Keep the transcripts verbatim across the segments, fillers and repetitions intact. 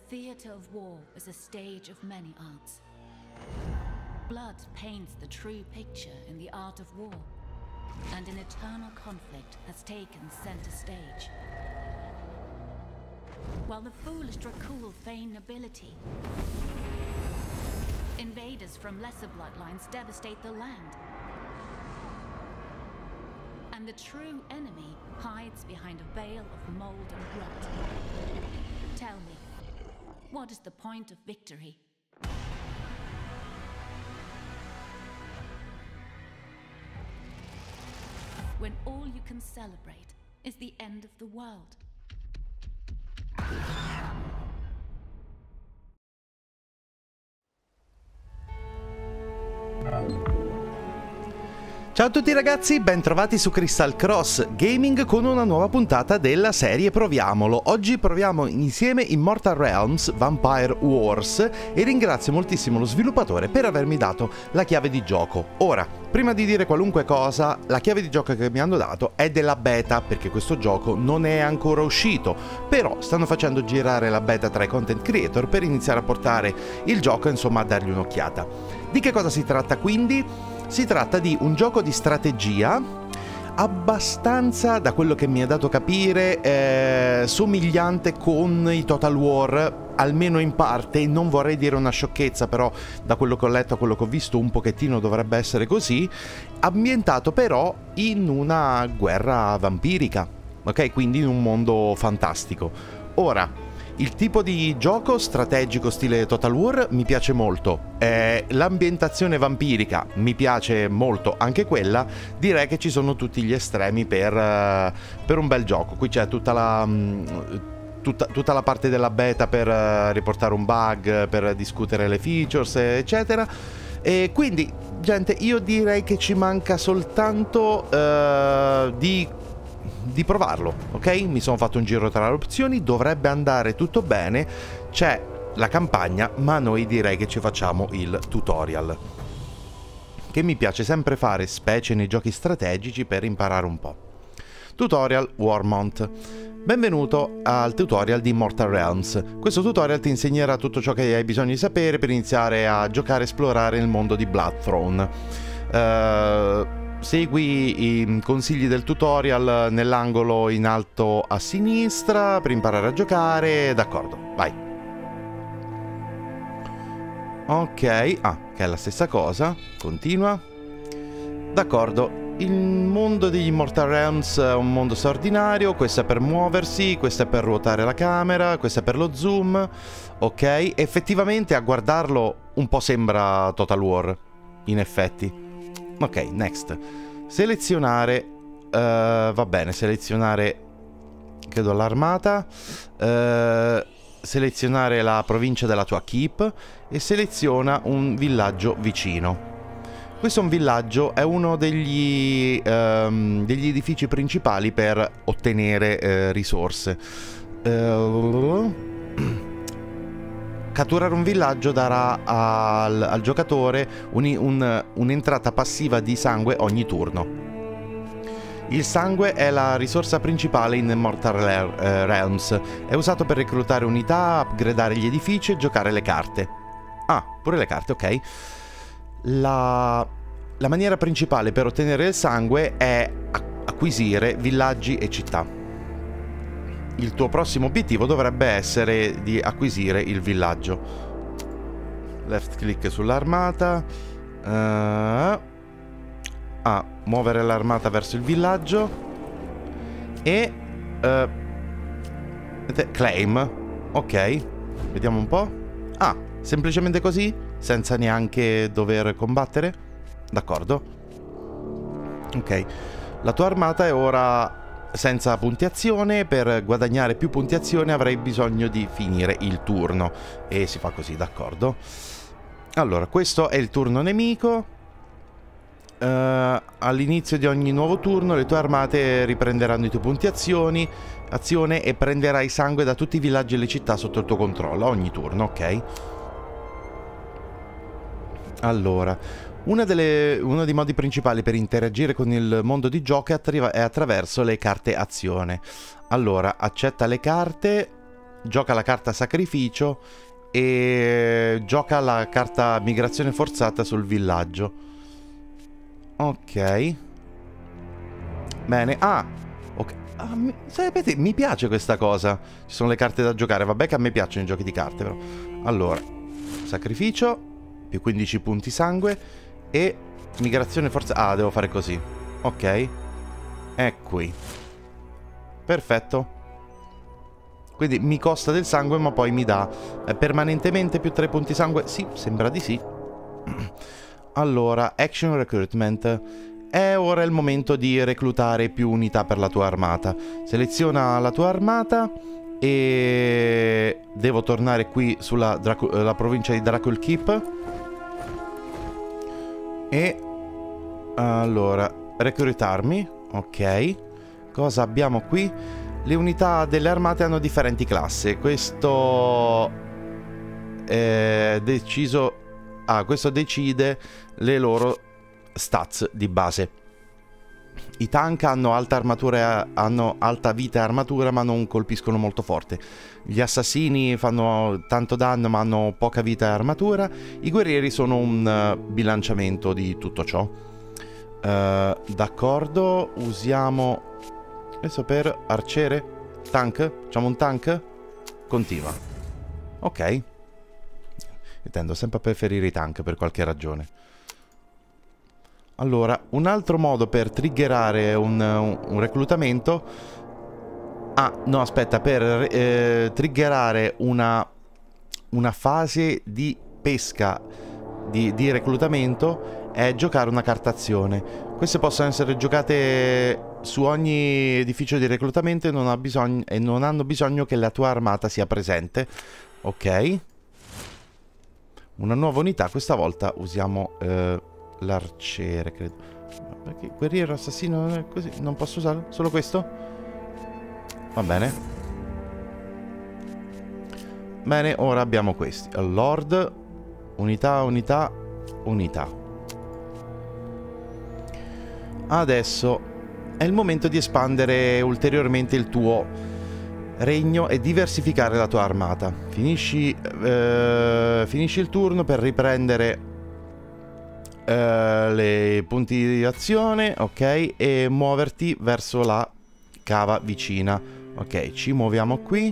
theater of war is a stage of many arts. Blood paints the true picture in the art of war, and an eternal conflict has taken center stage. While the foolish Dracul feign nobility, invaders from lesser bloodlines devastate the land. And the true enemy hides behind a veil of mold and rot. Tell me, what is the point of victory? When all you can celebrate is the end of the world. Ciao a tutti ragazzi, bentrovati su Crystal Cross Gaming con una nuova puntata della serie Proviamolo. Oggi proviamo insieme Immortal Realms Vampire Wars e ringrazio moltissimo lo sviluppatore per avermi dato la chiave di gioco. Ora, prima di dire qualunque cosa, la chiave di gioco che mi hanno dato è della beta, perché questo gioco non è ancora uscito, però stanno facendo girare la beta tra i content creator per iniziare a portare il gioco, insomma, a dargli un'occhiata. Di che cosa si tratta quindi? Si tratta di un gioco di strategia abbastanza, da quello che mi è dato capire, eh, somigliante con i Total War, almeno in parte. Non vorrei dire una sciocchezza, però da quello che ho letto, a quello che ho visto, un pochettino dovrebbe essere così, ambientato però in una guerra vampirica, ok? Quindi in un mondo fantastico. Ora, il tipo di gioco strategico stile Total War mi piace molto, eh, l'ambientazione vampirica mi piace molto, anche quella. Direi che ci sono tutti gli estremi per, uh, per un bel gioco. Qui c'è tutta la, um, tutta, tutta la parte della beta per uh, riportare un bug, per discutere le features, eccetera. E quindi, gente, io direi che ci manca soltanto uh, di... di provarlo, ok? Mi sono fatto un giro tra le opzioni, dovrebbe andare tutto bene, c'è la campagna, ma noi direi che ci facciamo il tutorial, che mi piace sempre fare, specie nei giochi strategici, per imparare un po'. Tutorial Warmont. Benvenuto al tutorial di Immortal Realms. Questo tutorial ti insegnerà tutto ciò che hai bisogno di sapere per iniziare a giocare e esplorare il mondo di Bloodthrone. Uh, Segui i consigli del tutorial nell'angolo in alto a sinistra per imparare a giocare. D'accordo, vai. Ok, ah, che è la stessa cosa. Continua. D'accordo. Il mondo di Immortal Realms è un mondo straordinario. Questo è per muoversi, questo è per ruotare la camera, questo è per lo zoom. Ok, effettivamente a guardarlo un po' sembra Total War, in effetti. Ok, next. Selezionare, uh, va bene, selezionare, credo, l'armata, uh, selezionare la provincia della tua keep e seleziona un villaggio vicino. Questo è un villaggio, è uno degli, um, degli edifici principali per ottenere uh, risorse. Uh, Catturare un villaggio darà al, al giocatore un'entrata un, passiva di sangue ogni turno. Il sangue è la risorsa principale in Immortal Realms. È usato per reclutare unità, upgradare gli edifici e giocare le carte. Ah, pure le carte, ok. La, la maniera principale per ottenere il sangue è acquisire villaggi e città. Il tuo prossimo obiettivo dovrebbe essere di acquisire il villaggio. Left click sull'armata. Uh, ah, muovere l'armata verso il villaggio. E... Uh, claim. Ok. Vediamo un po'. Ah, semplicemente così? Senza neanche dover combattere? D'accordo. Ok. La tua armata è ora... senza puntiazione. Per guadagnare più puntiazione avrai bisogno di finire il turno. E si fa così, d'accordo. Allora, questo è il turno nemico. uh, All'inizio di ogni nuovo turno le tue armate riprenderanno i tuoi puntiazioni azione e prenderai sangue da tutti i villaggi e le città sotto il tuo controllo ogni turno, ok? Allora, Una delle, uno dei modi principali per interagire con il mondo di gioco è, attra è attraverso le carte azione. Allora, accetta le carte. gioca la carta sacrificio e gioca la carta migrazione forzata sul villaggio. Ok. Bene. Ah, ok. Ah, mi, sapete, mi piace questa cosa. Ci sono le carte da giocare. Vabbè che a me piacciono i giochi di carte, però. Allora, sacrificio, più quindici punti sangue e migrazione forzata. Ah, devo fare così. Ok. È qui. Perfetto. Quindi mi costa del sangue, ma poi mi dà eh, permanentemente più tre punti sangue. Sì, sembra di sì. Allora, Action Recruitment. È ora il momento di reclutare più unità per la tua armata. Seleziona la tua armata e devo tornare qui sulla Dracu la provincia di Dracul Keep. E allora, reclutarmi. Ok. Cosa abbiamo qui? Le unità delle armate hanno differenti classi. Questo è deciso. Ah, questo decide le loro stats di base. I tank hanno alta armatura, hanno alta vita e armatura, ma non colpiscono molto forte. Gli assassini fanno tanto danno, ma hanno poca vita e armatura. I guerrieri sono un uh, bilanciamento di tutto ciò. Uh, D'accordo, usiamo questo per arciere. Tank? Facciamo un tank? Continua. Ok. Io tendo sempre a preferire i tank per qualche ragione. Allora, un altro modo per triggerare un, un, un reclutamento... Ah, no, aspetta, per eh, triggerare una, una fase di pesca di, di reclutamento è giocare una carta azione. Queste possono essere giocate su ogni edificio di reclutamento e non, ha bisogno, e non hanno bisogno che la tua armata sia presente. Ok. Una nuova unità, questa volta usiamo eh, l'arciere, credo. Perché guerriero, assassino, non è così? Non posso usarlo? Solo questo? Va bene. Bene, ora abbiamo questi. Lord, unità, unità, unità. Adesso è il momento di espandere ulteriormente il tuo regno e diversificare la tua armata. Finisci, eh, finisci il turno per riprendere eh, le punti di azione, ok, e muoverti verso la cava vicina. Ok, ci muoviamo qui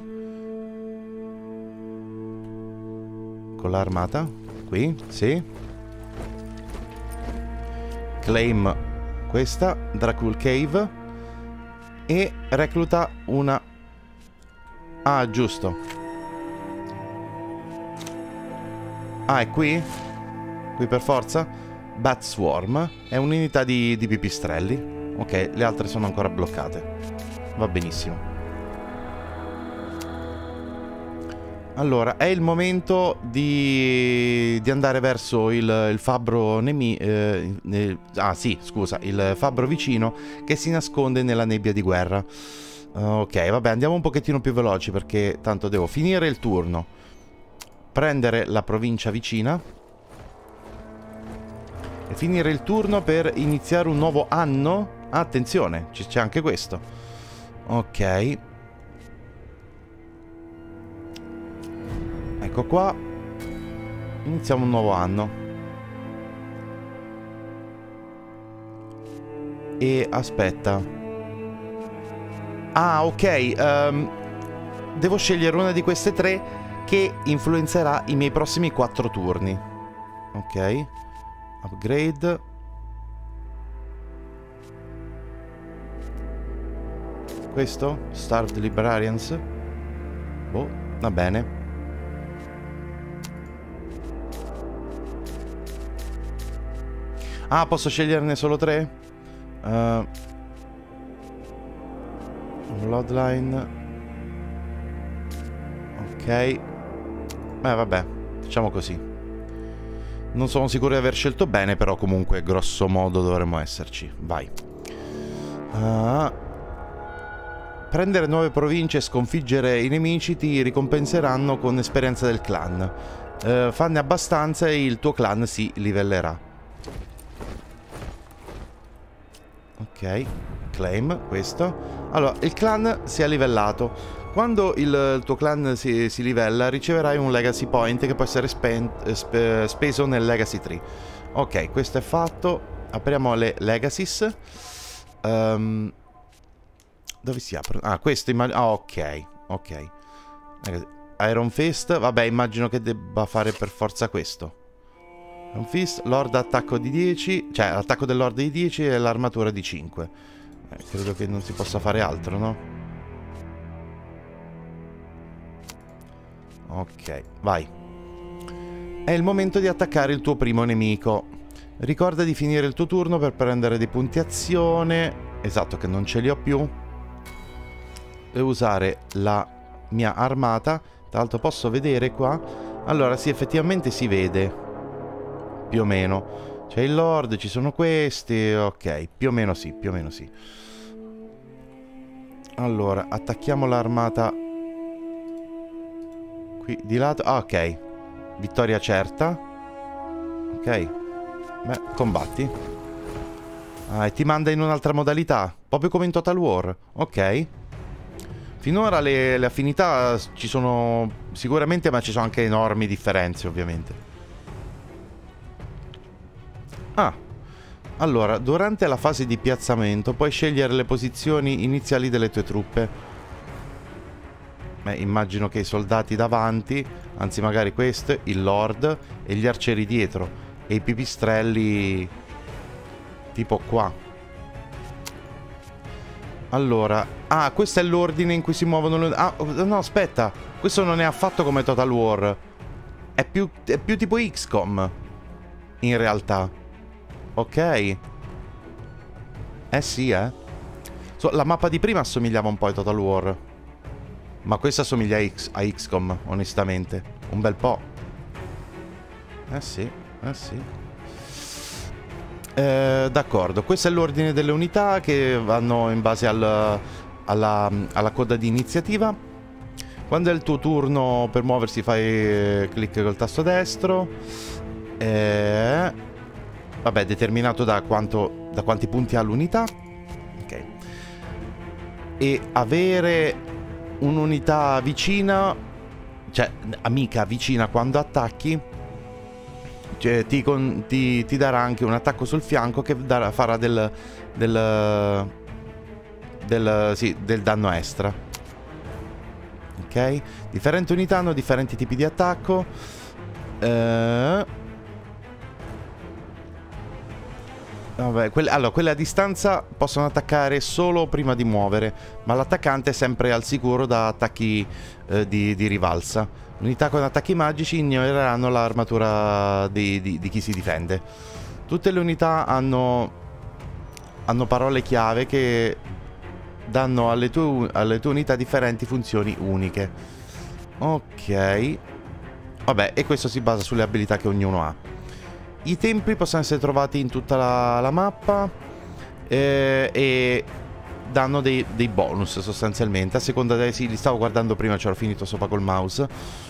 con l'armata. Qui, sì. Claim questa, Dracul Cave, e recluta una... Ah, giusto. Ah, è qui? Qui per forza? Bat Swarm è un'unità di, di pipistrelli. Ok, le altre sono ancora bloccate. Va benissimo. Allora, è il momento di, di andare verso il, il fabbro nemi... Eh, ne, ah, sì, scusa, il fabbro vicino che si nasconde nella nebbia di guerra. Ok, vabbè, andiamo un pochettino più veloci perché tanto devo finire il turno. Prendere la provincia vicina. E finire il turno per iniziare un nuovo anno. Attenzione, c'è anche questo. Ok. Ecco qua. Iniziamo un nuovo anno. E aspetta. Ah, ok. Um, devo scegliere una di queste tre che influenzerà i miei prossimi quattro turni. Ok. Upgrade. Questo? Starved Librarians. Boh, va bene. Ah, posso sceglierne solo tre? Uh, Bloodline. Ok. Beh, vabbè, facciamo così. Non sono sicuro di aver scelto bene, però comunque grosso modo dovremmo esserci. Vai. Uh, prendere nuove province e sconfiggere i nemici ti ricompenseranno con esperienza del clan. Uh, fanne abbastanza e il tuo clan si livellerà. Ok, claim questo. Allora, il clan si è livellato. Quando il, il tuo clan si, si livella, riceverai un legacy point che può essere spent, spe, speso nel legacy tree. Ok, questo è fatto. Apriamo le legacies. Um, dove si aprono? Ah, questo immagino... Ah, ok, ok. Iron Fist, vabbè, immagino che debba fare per forza questo. Iron Fist, Lord attacco di dieci, cioè l'attacco del Lord di dieci e l'armatura di cinque. Eh, credo che non si possa fare altro, no? Ok, vai. È il momento di attaccare il tuo primo nemico. Ricorda di finire il tuo turno per prendere dei punti azione. Esatto, che non ce li ho più. E usare la mia armata. Tra l'altro posso vedere qua. Allora sì, effettivamente si vede. Più o meno. C'è il Lord, ci sono questi. Ok, più o meno sì, più o meno sì. Allora, attacchiamo l'armata qui di lato. Ah, ok. Vittoria certa. Ok. Beh, combatti. Ah, e ti manda in un'altra modalità. Proprio come in Total War. Ok. Finora le, le affinità ci sono sicuramente, ma ci sono anche enormi differenze, ovviamente. Ah. Allora, durante la fase di piazzamento puoi scegliere le posizioni iniziali delle tue truppe. Beh, immagino che i soldati davanti, anzi magari questo, il Lord e gli arcieri dietro e i pipistrelli tipo qua. Allora, ah, questo è l'ordine in cui si muovono le... Ah, no, aspetta, questo non è affatto come Total War. È più, è più tipo X COM, in realtà. Ok. Eh sì, eh. So, la mappa di prima assomigliava un po' a Total War. Ma questa assomiglia a, X, a X COM, onestamente. Un bel po'. Eh sì, eh sì. Eh, d'accordo, questo è l'ordine delle unità che vanno in base al, alla, alla coda di iniziativa. Quando è il tuo turno per muoversi fai clic col tasto destro. Eh, vabbè, determinato da, quanto, da quanti punti ha l'unità. Ok. E avere un'unità vicina, cioè amica vicina quando attacchi, cioè, ti, con, ti, ti darà anche un attacco sul fianco che darà, farà del del, del, sì, del danno extra. Ok? Differenti unità hanno differenti tipi di attacco. eh... Vabbè, quelle, allora, quelle a distanza possono attaccare solo prima di muovere, ma l'attaccante è sempre al sicuro da attacchi eh, di, di rivalsa. Unità con attacchi magici ignoreranno l'armatura di, di, di chi si difende. Tutte le unità hanno, hanno parole chiave che danno alle tue, alle tue unità differenti funzioni uniche. Ok. Vabbè, e questo si basa sulle abilità che ognuno ha. I templi possono essere trovati in tutta la, la mappa eh, e danno dei, dei bonus sostanzialmente. A seconda dei... Sì, li stavo guardando prima, ci ho finito sopra col mouse.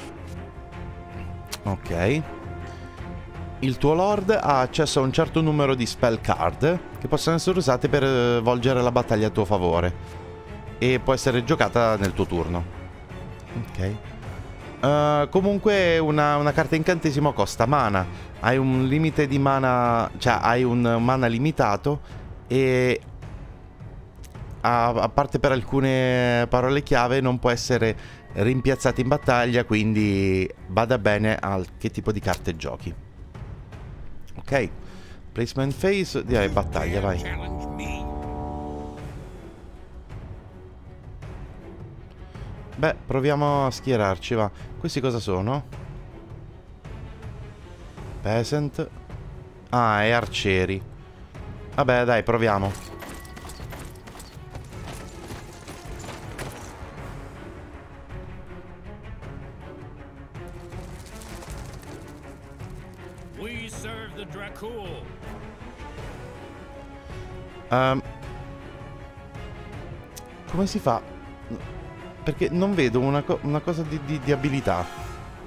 Ok. Il tuo Lord ha accesso a un certo numero di spell card che possono essere usate per eh, volgere la battaglia a tuo favore. E può essere giocata nel tuo turno. Ok. Uh, comunque una, una carta incantesimo costa mana. Hai un limite di mana, cioè hai un mana limitato e a, a parte per alcune parole chiave non può essere rimpiazzata in battaglia, quindi bada bene a che tipo di carte giochi. Ok, placement phase, direi battaglia, vai. Beh, proviamo a schierarci, va. Questi cosa sono? Peasant. Ah, e arcieri. Vabbè, dai, proviamo. We serve the Dracul. Um, come si fa? Perché non vedo una, co una cosa di, di, di abilità.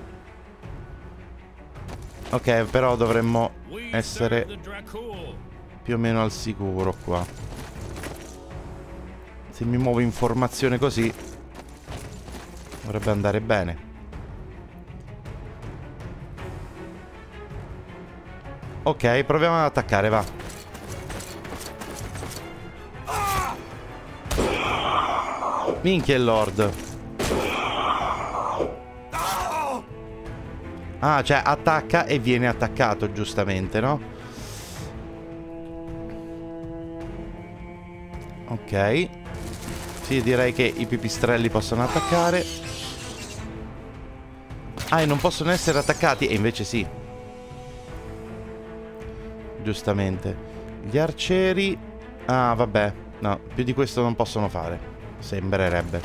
Ok, però dovremmo essere più o meno al sicuro qua. Se mi muovo in formazione così. Dovrebbe andare bene. Ok, proviamo ad attaccare, va. Minchia il Lord. Ah, cioè attacca e viene attaccato, giustamente, no? Ok. Sì, direi che i pipistrelli possono attaccare. Ah, e non possono essere attaccati, e invece sì. Giustamente. Gli arcieri... Ah, vabbè. No, più di questo non possono fare. Sembrerebbe.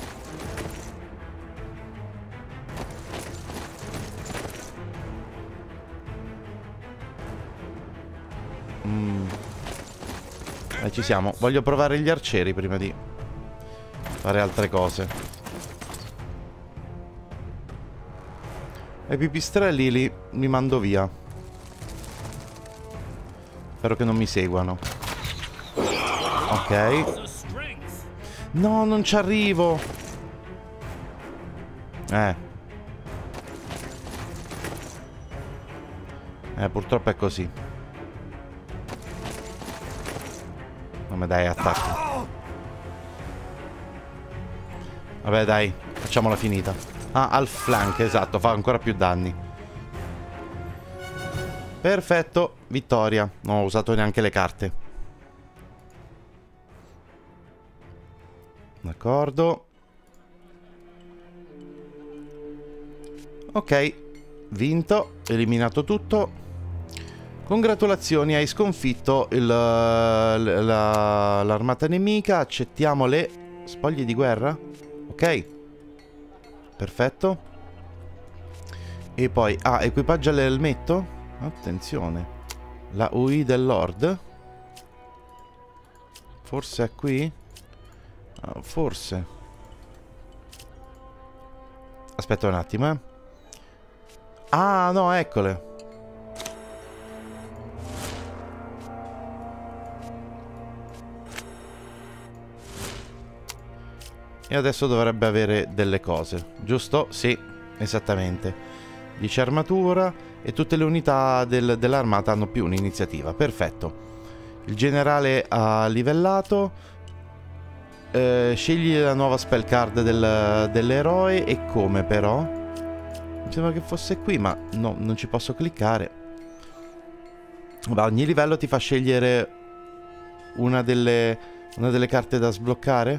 Mm. Eh, ci siamo. Voglio provare gli arcieri prima di fare altre cose. E i pipistrelli li, li mando via. Spero che non mi seguano. Ok. No, non ci arrivo. Eh. Eh, purtroppo è così. No, ma dai, attacca. Vabbè, dai, facciamola finita. Ah, al flank, esatto, fa ancora più danni. Perfetto, vittoria. Non ho usato neanche le carte. D'accordo. Ok, vinto, eliminato tutto. Congratulazioni, hai sconfitto l'armata nemica. Accettiamo le spoglie di guerra. Ok, perfetto. E poi, ah, equipaggia l'elmetto. Attenzione, la U I del Lord. Forse è qui? Uh, forse. Aspetta un attimo, eh. Ah, no, eccole. E adesso dovrebbe avere delle cose, giusto? Sì, esattamente. dieci armatura e tutte le unità del, dell'armata hanno più un'iniziativa. Perfetto. Il generale ha livellato. Eh, scegli la nuova spell card del, dell'eroe. E come però? Mi sembra che fosse qui, ma no, non ci posso cliccare. Ma ogni livello ti fa scegliere una delle, una delle carte da sbloccare?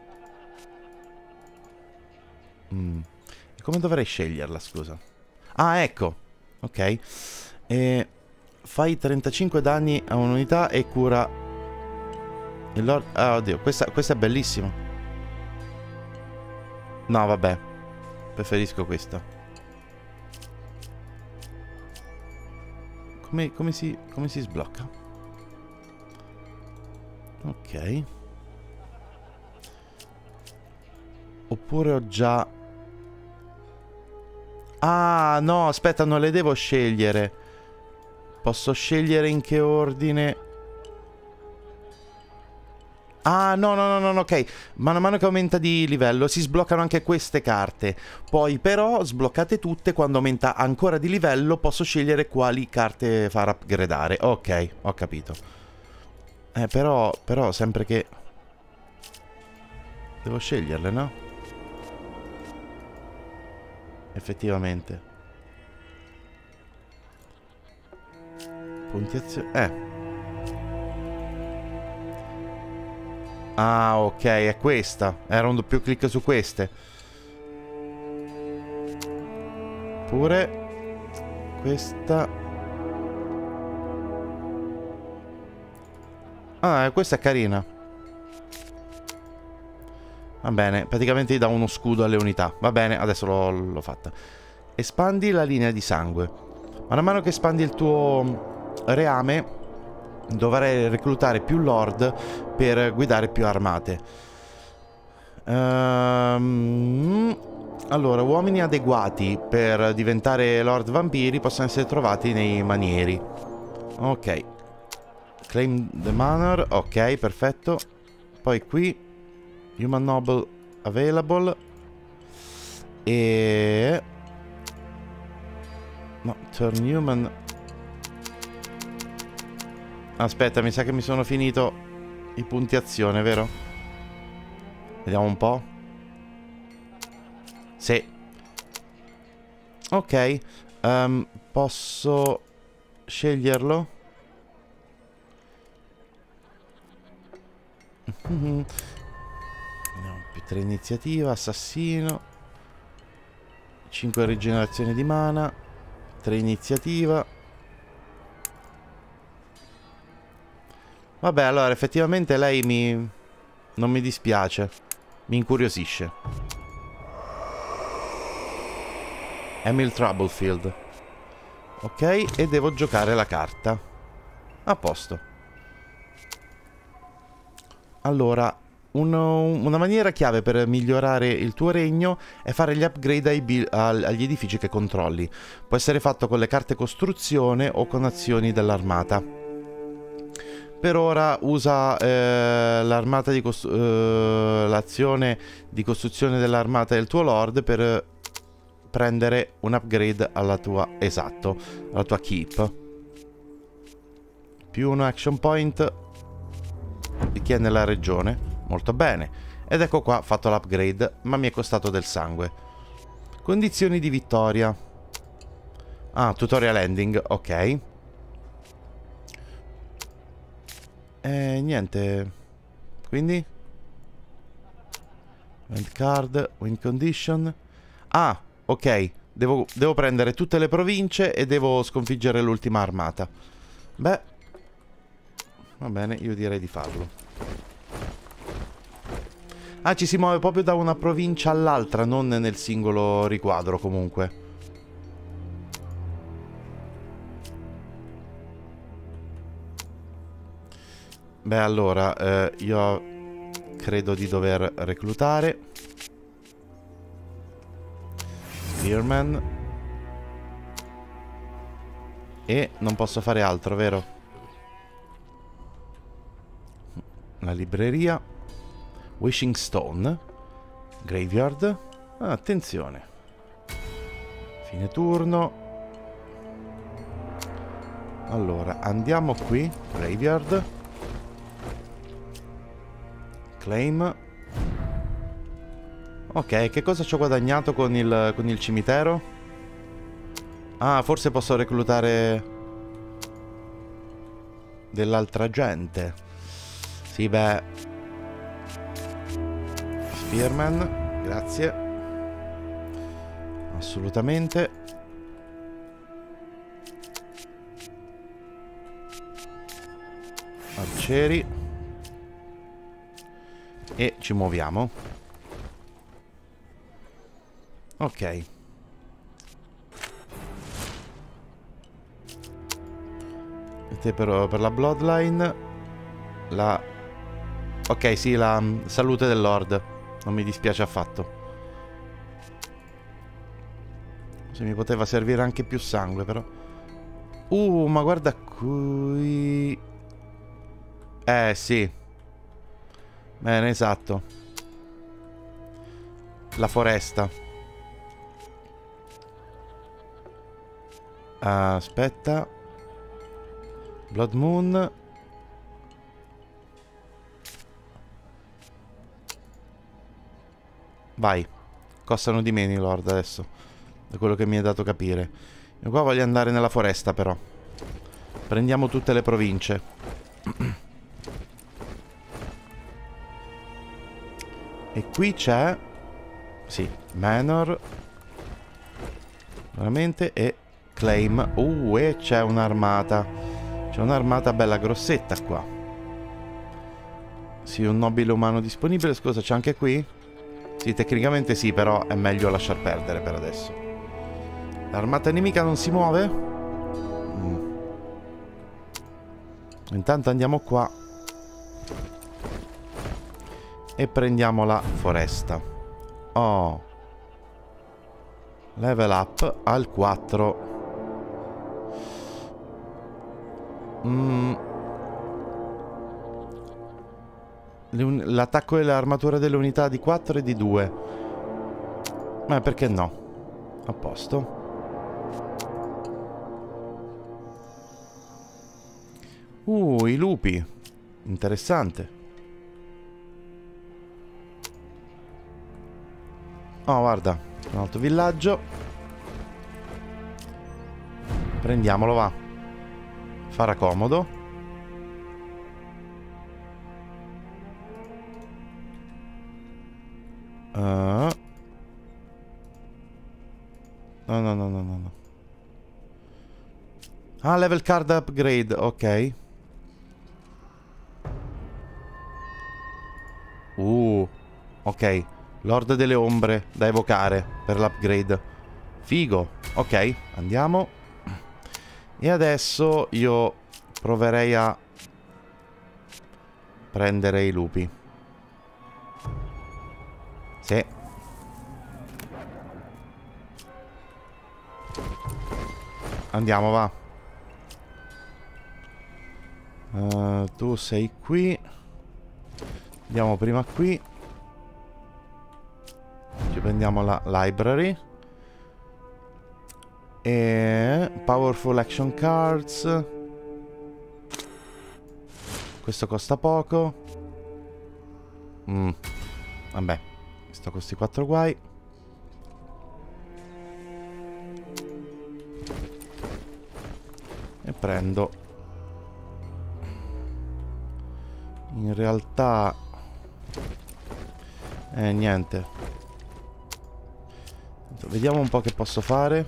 Mm. E come dovrei sceglierla, scusa? Ah, ecco. Ok. E fai trentacinque danni a un'unità e cura il Lord... Ah, oddio, questa, questa è bellissima. No, vabbè. Preferisco questa. Come, come si... come si sblocca? Ok. Oppure ho già... Ah, no, aspetta, non le devo scegliere. Posso scegliere in che ordine... Ah, no, no, no, no, no, ok. Mano a mano che aumenta di livello si sbloccano anche queste carte. Poi però, sbloccate tutte, quando aumenta ancora di livello posso scegliere quali carte far upgradare. Ok, ho capito. Eh, però, però, sempre che... Devo sceglierle, no? Effettivamente. Puntiazione... Eh. Ah, ok, è questa. Era un doppio clic su queste. Pure questa. Ah, questa è carina. Va bene, praticamente gli dà uno scudo alle unità. Va bene, adesso l'ho fatta. Espandi la linea di sangue. Man mano che espandi il tuo reame dovrai reclutare più lord per guidare più armate. Ehm, allora, uomini adeguati per diventare lord vampiri possono essere trovati nei manieri. Ok. Claim the manor. Ok, perfetto. Poi qui Human Noble available. E... no, turn human. Aspetta, mi sa che mi sono finito i punti azione, vero? Vediamo un po'. Sì. Ok. um, Posso sceglierlo? Mm-hmm. No, più tre iniziativa, assassino, cinque rigenerazione di mana, tre iniziativa. Vabbè, allora effettivamente lei mi... non mi dispiace, mi incuriosisce. Emil Troublefield. Ok, e devo giocare la carta. A posto. Allora, uno, una maniera chiave per migliorare il tuo regno è fare gli upgrade ai agli edifici che controlli. Può essere fatto con le carte costruzione o con azioni dell'armata. Per ora usa eh, l'armata di eh, l'azione di costruzione dell'armata del tuo lord per prendere un upgrade alla tua, esatto, alla tua keep. Più uno action point di chi è nella regione. Molto bene. Ed ecco qua, fatto l'upgrade, ma mi è costato del sangue. Condizioni di vittoria. Ah, tutorial ending, ok. E niente. Quindi End card, win condition. Ah, ok. Devo, devo prendere tutte le province e devo sconfiggere l'ultima armata. Beh, va bene, io direi di farlo. Ah, ci si muove proprio da una provincia all'altra, non nel singolo riquadro comunque. Beh, allora, eh, io credo di dover reclutare Spearman. E non posso fare altro, vero? La libreria. Wishing Stone. Graveyard. Ah, attenzione. Fine turno. Allora, andiamo qui. Graveyard. Claim. Ok, che cosa ci ho guadagnato con il, con il cimitero? Ah, forse posso reclutare dell'altra gente. Sì, beh. Spearman, grazie. Assolutamente. Arcieri. E ci muoviamo. Ok. E te per, per la Bloodline. La... Ok, sì, la um, salute del Lord. Non mi dispiace affatto. Se mi poteva servire anche più sangue, però. Uh, ma guarda qui. Eh, sì. Bene, esatto. La foresta. Uh, aspetta. Blood Moon. Vai. Costano di meno i lord adesso, da quello che mi è dato capire. Io qua voglio andare nella foresta, però. Prendiamo tutte le province. E qui c'è... Sì, Manor. Veramente. E Claim. Uh, e c'è un'armata. C'è un'armata bella grossetta qua. Sì, un nobile umano disponibile. Scusa, c'è anche qui? Sì, tecnicamente sì, però è meglio lasciar perdere per adesso. L'armata nemica non si muove? Mm. Intanto andiamo qua e prendiamo la foresta. Oh. Level up al quattro. Mm. L'attacco e l'armatura delle unità di quattro e di due. Ma perché no? A posto. Uh, i lupi. Interessante. Oh, guarda, un altro villaggio. Prendiamolo, va. Farà comodo. Uh. No, no, no, no, no. Ah, level card upgrade, ok. Uh, ok. Lord delle ombre da evocare per l'upgrade. Figo. Ok, andiamo. E adesso io proverei a prendere i lupi. Sì. Andiamo, va. Uh, tu sei qui. Andiamo prima qui. Ci prendiamo la library. E powerful action cards. Questo costa poco. Mm. Vabbè, sto con questi quattro guai. E prendo. In realtà Eh niente. Vediamo un po' che posso fare.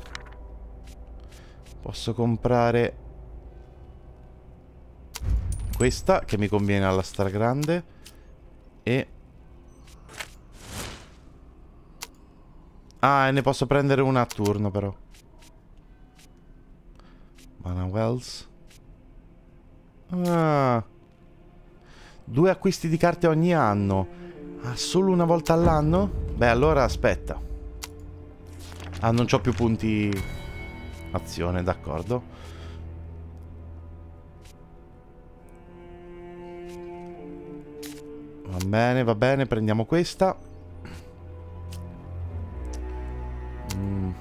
Posso comprare questa, che mi conviene alla stragrande. E ah, e ne posso prendere una a turno però. Mana Wells. Ah, due acquisti di carte ogni anno. Ah, solo una volta all'anno? Beh, allora aspetta. Ah, non c'ho più punti azione, d'accordo. Va bene, va bene, prendiamo questa. Mm.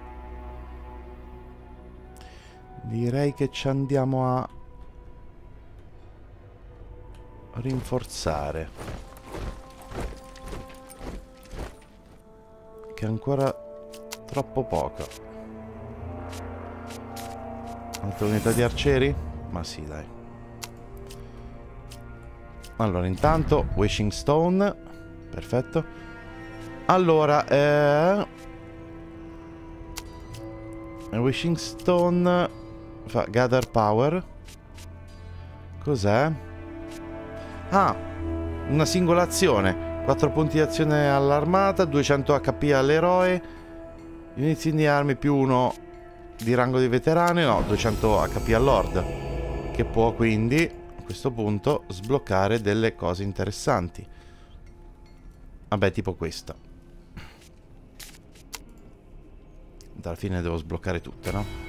Direi che ci andiamo a rinforzare. Che è ancora troppo poco. Altre unità di arcieri? Ma sì, dai. Allora, intanto Wishing Stone. Perfetto. Allora, eh... Wishing Stone fa Gather Power. Cos'è? Ah, una singola azione. quattro punti di azione all'armata, duecento H P all'eroe, inizi di armi più uno di rango di veterano, no, duecento H P al Lord, che può quindi a questo punto sbloccare delle cose interessanti. Vabbè, tipo questa. Alla fine devo sbloccare tutte, no?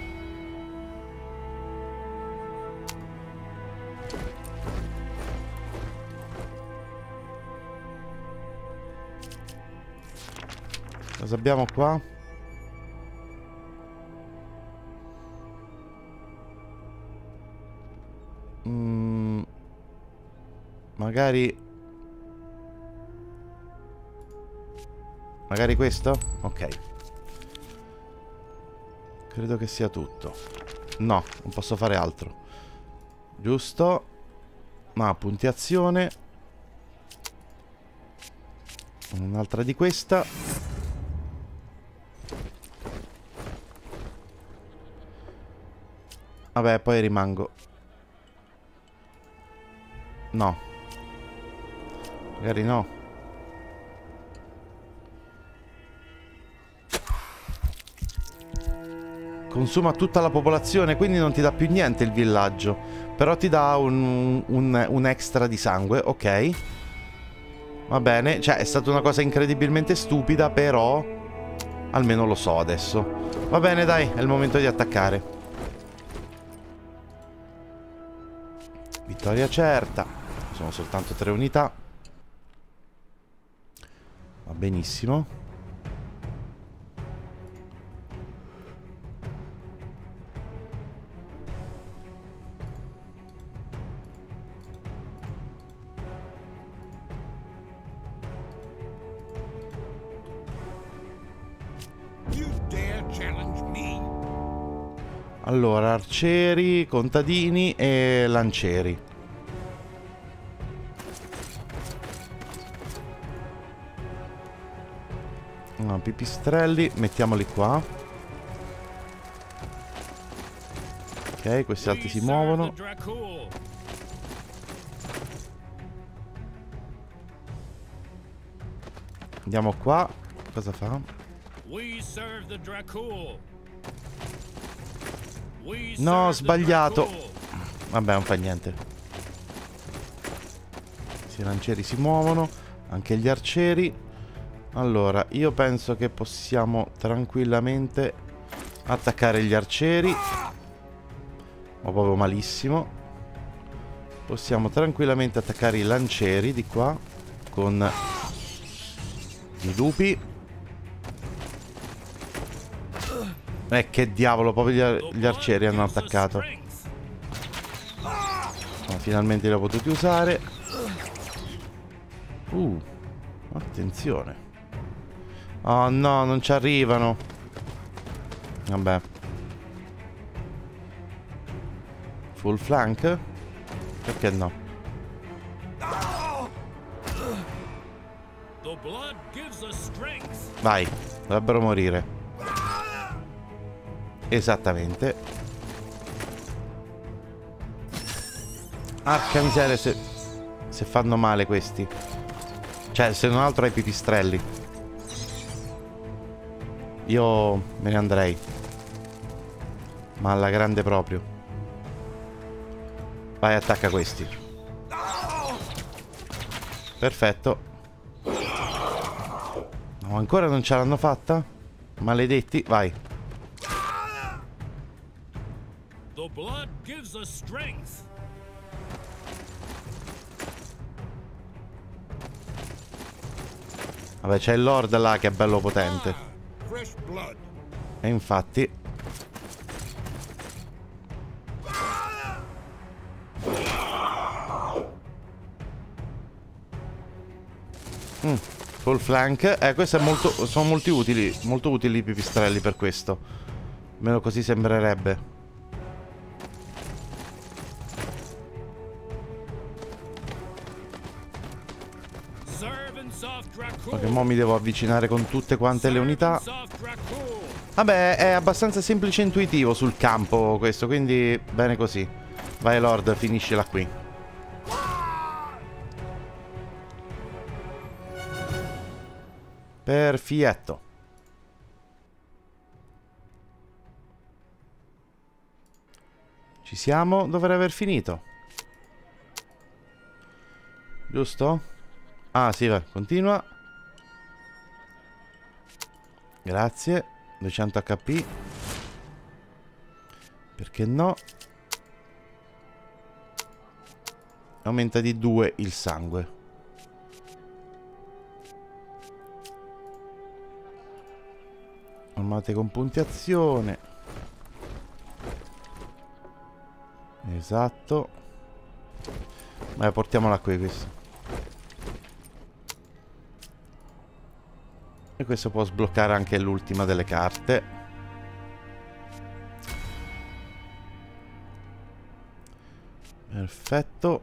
Cosa abbiamo qua? Mm, magari... Magari questo? Ok. Credo che sia tutto. No, non posso fare altro. Giusto? Ma punti azione. Un'altra di questa. Vabbè, poi rimango. No. Magari no. Consuma tutta la popolazione, quindi non ti dà più niente il villaggio. Però ti dà un, un, un extra di sangue, ok. Va bene, cioè è stata una cosa incredibilmente stupida, però almeno lo so adesso. Va bene, dai, è il momento di attaccare. Vittoria certa. Sono soltanto tre unità. Va benissimo. Allora, arcieri, contadini e lancieri. No, pipistrelli, mettiamoli qua. Ok, questi altri si muovono. Andiamo qua. Cosa fa? No, ho sbagliato. Vabbè, non fa niente. I lancieri si muovono. Anche gli arcieri. Allora, io penso che possiamo tranquillamente attaccare gli arcieri. Ma proprio malissimo. Possiamo tranquillamente attaccare i lancieri di qua con i lupi. Eh, che diavolo, proprio gli, gli arcieri hanno attaccato. Ma finalmente li ho potuti usare. Uh, attenzione. Oh no, non ci arrivano. Vabbè. Full flank? Perché no? Vai, dovrebbero morire. Esattamente. Arca miseria, se, se fanno male questi. Cioè, se non altro ai pipistrelli. Io me ne andrei. Ma alla grande proprio. Vai, attacca questi. Perfetto. No, ancora non ce l'hanno fatta? Maledetti, vai. Vabbè, c'è il Lord là che è bello potente. E infatti mm, full flank. Eh, questo è molto. Sono molto utili. Molto utili i pipistrelli per questo. Almeno così sembrerebbe. Ok, mo mi devo avvicinare con tutte quante le unità. Vabbè, è abbastanza semplice e intuitivo sul campo questo, quindi bene così. Vai Lord, finiscila qui. Perfetto. Ci siamo, dovrei aver finito. Giusto? Ah sì, vai, continua. Grazie. duecento H P. Perché no? Aumenta di due il sangue. Armate con puntiazione. Esatto. Ma portiamola qui questo. E questo può sbloccare anche l'ultima delle carte. Perfetto.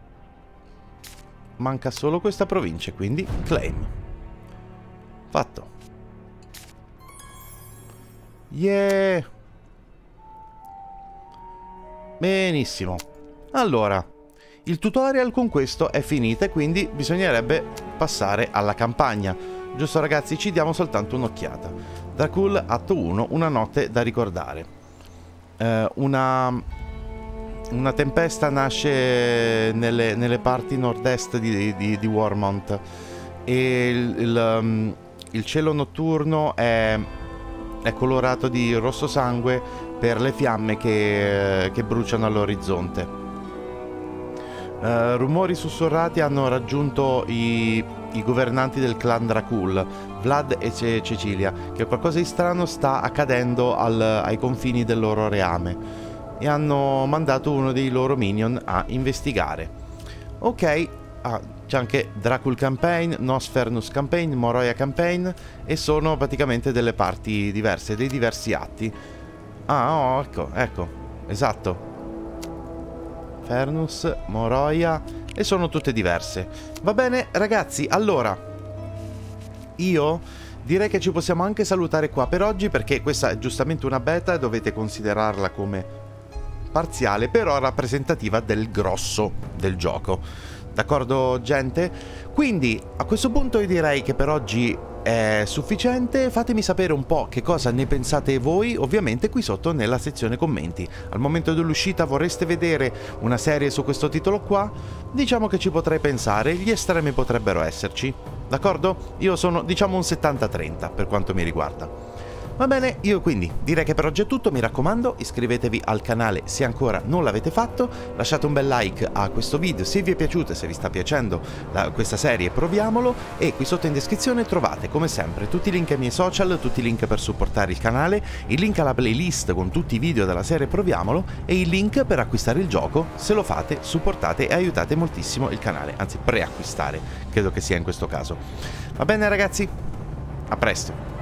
Manca solo questa provincia, quindi claim. Fatto. Yeah. Benissimo. Allora, il tutorial con questo è finito e quindi bisognerebbe passare alla campagna. Giusto ragazzi, ci diamo soltanto un'occhiata. Dracul, atto uno, una notte da ricordare. Eh, una, una tempesta nasce nelle, nelle parti nord-est di, di, di Warmont e il, il, um, il cielo notturno è, è colorato di rosso sangue per le fiamme che, che bruciano all'orizzonte. Uh, rumori sussurrati hanno raggiunto i, i governanti del clan Dracul, Vlad e Ce Cecilia, che qualcosa di strano sta accadendo al, ai confini del loro reame, e hanno mandato uno dei loro minion a investigare. Ok, ah, c'è anche Dracul Campaign, Nosfernus Campaign, Moroia Campaign, e sono praticamente delle parti diverse, dei diversi atti. Ah, oh, ecco, ecco, esatto. Fernus, Moroia, e sono tutte diverse. Va bene, ragazzi, allora io direi che ci possiamo anche salutare qua per oggi, perché questa è giustamente una beta e dovete considerarla come parziale, però rappresentativa del grosso del gioco. D'accordo, gente? Quindi a questo punto io direi che per oggi è sufficiente. Fatemi sapere un po' che cosa ne pensate voi, ovviamente qui sotto nella sezione commenti. Al momento dell'uscita vorreste vedere una serie su questo titolo qua? Diciamo che ci potrei pensare, gli estremi potrebbero esserci, d'accordo? Io sono, diciamo, un settanta trenta per quanto mi riguarda. Va bene, io quindi direi che per oggi è tutto, mi raccomando, iscrivetevi al canale se ancora non l'avete fatto, lasciate un bel like a questo video se vi è piaciuto e se vi sta piacendo la, questa serie Proviamolo, e qui sotto in descrizione trovate come sempre tutti i link ai miei social, tutti i link per supportare il canale, il link alla playlist con tutti i video della serie Proviamolo e il link per acquistare il gioco. Se lo fate, supportate e aiutate moltissimo il canale, anzi preacquistare, credo che sia in questo caso. Va bene ragazzi, a presto!